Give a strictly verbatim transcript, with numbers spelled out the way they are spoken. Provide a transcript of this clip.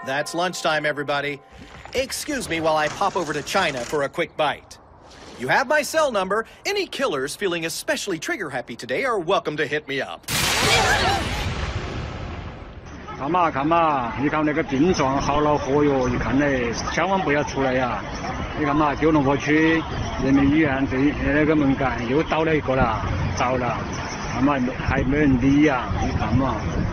That's lunchtime, everybody. Excuse me while I pop over to China for a quick bite. You have my cell number. Any killers feeling especially trigger-happy today are welcome to hit me up. 看嘛看嘛，你看那个病状好恼火哟！一看嘞，千万不要出来呀！你看嘛，九龙坡区人民医院这那个门杆又倒了一个了，着了，看嘛还没人理呀！你看嘛。